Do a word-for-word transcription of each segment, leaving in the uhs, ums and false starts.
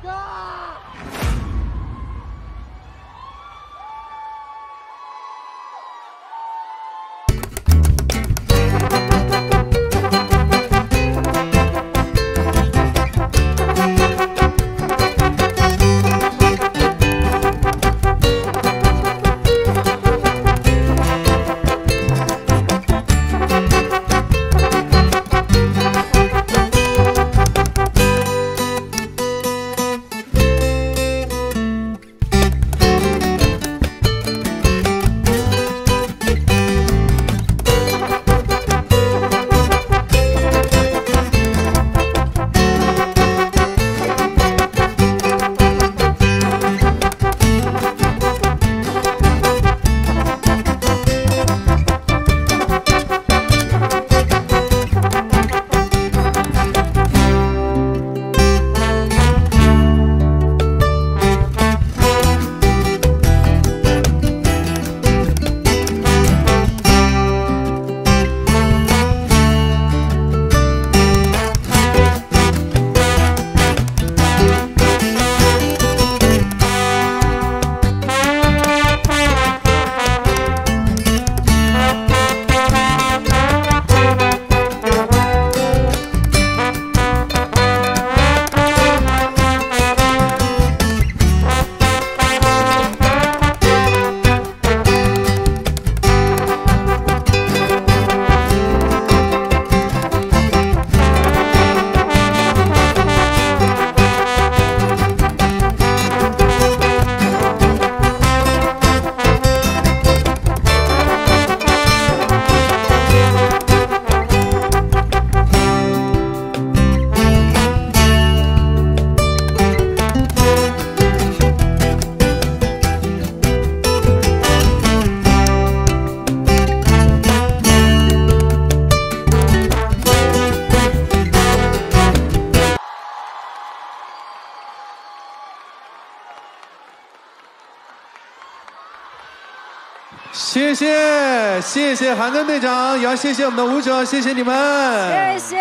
谢谢谢谢韩庚队长，也要谢谢我们的舞者，谢谢你们， 谢谢。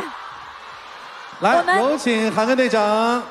来，有请韩庚队长。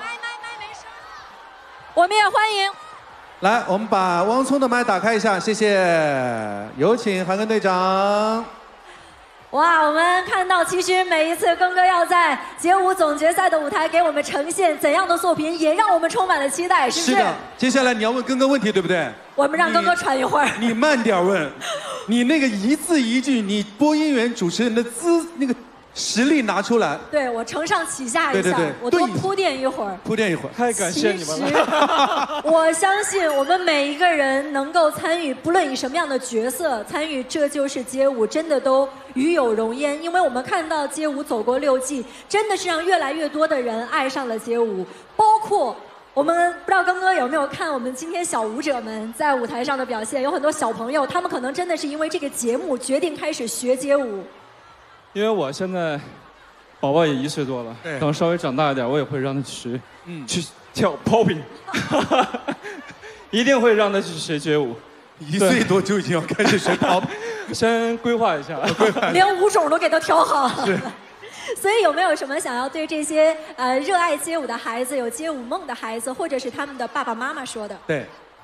我们也欢迎。 来，我们把汪聪的麦打开一下，谢谢。有请韩庚队长。 哇，我们看到，其实每一次庚哥要在街舞总决赛的舞台给我们呈现怎样的作品，也让我们充满了期待，是不是？ 是的。接下来你要问庚哥问题，对不对？ 我们让庚哥喘一会儿。 你, 你慢点问，你那个一字一句，你播音员主持人的资那个实力拿出来。 对，我承上启下一下， 对对对， 我多铺垫一会儿。 铺垫一会儿， 太感谢你们了。 我相信我们每一个人能够参与，不论以什么样的角色参与，这就是街舞，真的都与有荣焉。因为我们看到街舞走过六季，真的是让越来越多的人爱上了街舞，包括。我们不知道庚哥有没有看我们今天小舞者们在舞台上的表现，有很多小朋友，他们可能真的是因为这个节目决定开始学街舞。 因为我现在宝宝也一岁多了，等稍微长大一点，我也会让他去学，嗯，去跳 popping， 一定会让他去学街舞。 一岁多就已经要开始学 popping， 先规划一下， 连舞种都给他挑好。 是。 所以有没有什么想要对这些呃热爱街舞的孩子、有街舞梦的孩子，或者是他们的爸爸妈妈说的？ 对， 呃，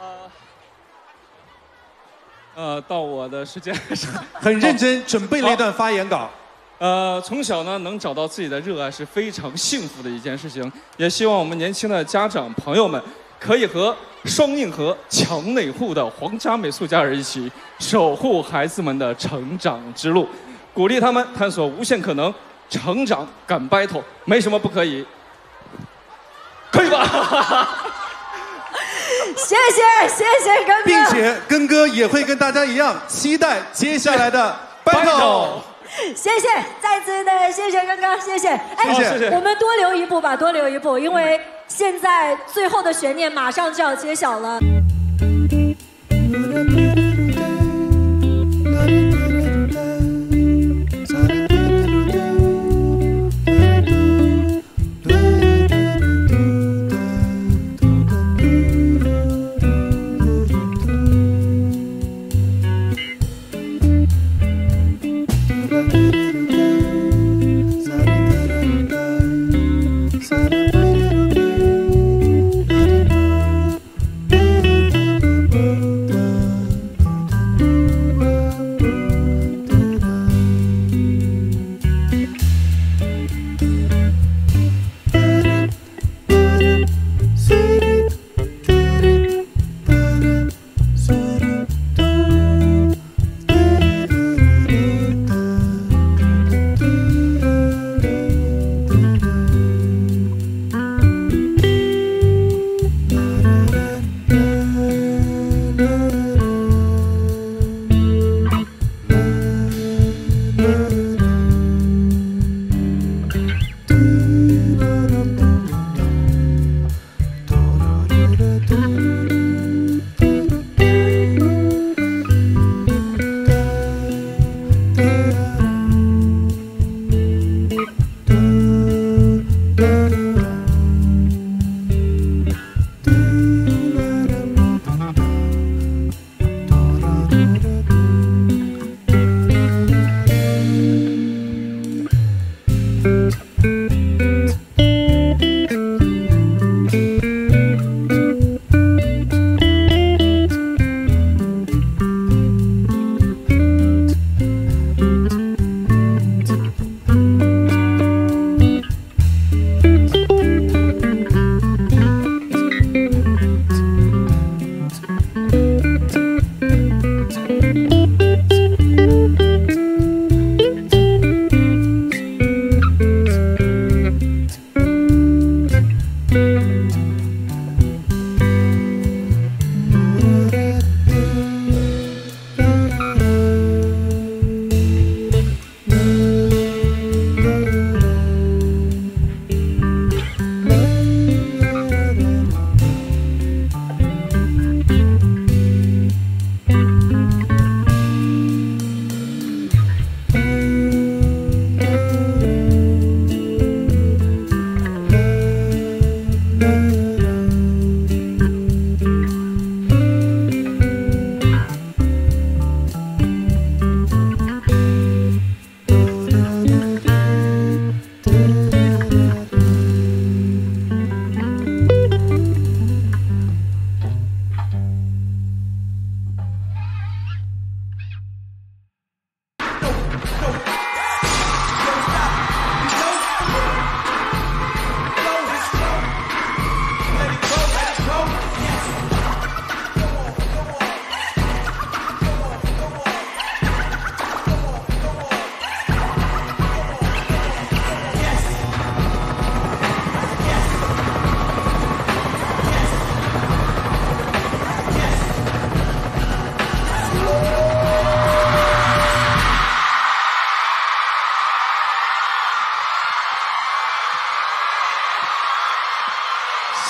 呃，到我的时间很认真准备了一段发言稿。 呃，从小呢能找到自己的热爱是非常幸福的一件事情，也希望我们年轻的家长朋友们可以和双硬核、强内护的皇家美术家人一起守护孩子们的成长之路，鼓励他们探索无限可能。成长敢 battle， 没什么不可以，可以吧？ 谢谢谢谢庚哥， 并且庚哥也会跟大家一样期待接下来的 battle。 谢谢，再次的谢谢庚哥，谢谢。 哎，谢谢。 我们多留一步吧，多留一步，因为现在最后的悬念马上就要揭晓了。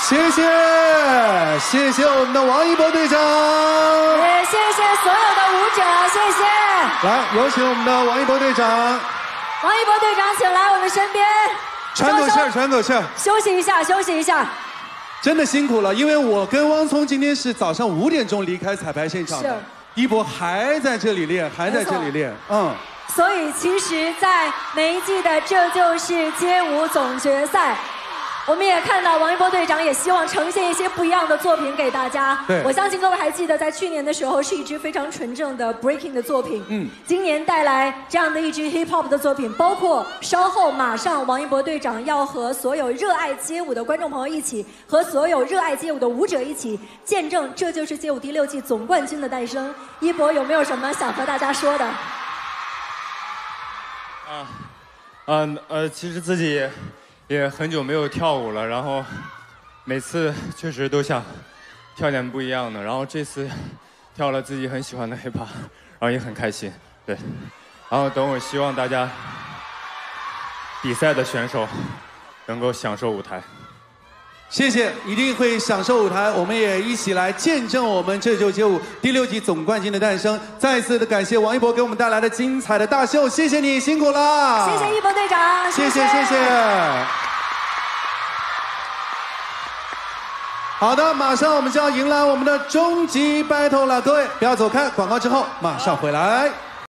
谢谢，谢谢我们的王一博队长， 也谢谢所有的舞者，谢谢。 来，有请我们的王一博队长。 王一博队长，请来我们身边。 喘口气儿，喘口气儿。 休息一下，休息一下。 真的辛苦了，因为我跟汪聪今天是早上五点钟离开彩排现场的，一博还在这里练，还在这里练，嗯。 所以其实，在每一季的《这就是街舞》总决赛，我们也看到王一博队长也希望呈现一些不一样的作品给大家。 对， 我相信各位还记得，在去年的时候是一支非常纯正的 breaking 的作品。嗯，今年带来这样的一支 hip hop 的作品，包括稍后马上王一博队长要和所有热爱街舞的观众朋友一起，和所有热爱街舞的舞者一起，见证《这就是街舞》第六季总冠军的诞生。一博有没有什么想和大家说的？ 啊，嗯呃，其实自己也很久没有跳舞了，然后每次确实都想跳点不一样的，然后这次跳了自己很喜欢的 hiphop， 然后也很开心，对，然后等我希望大家比赛的选手能够享受舞台。 谢谢，一定会享受舞台。我们也一起来见证我们《这就街舞》第六季总冠军的诞生。再次的感谢王一博给我们带来的精彩的大秀，谢谢你，辛苦了。 谢谢一博队长， 谢谢谢谢。好的，马上我们就要迎来我们的终极 battle 了，各位不要走开，广告之后马上回来。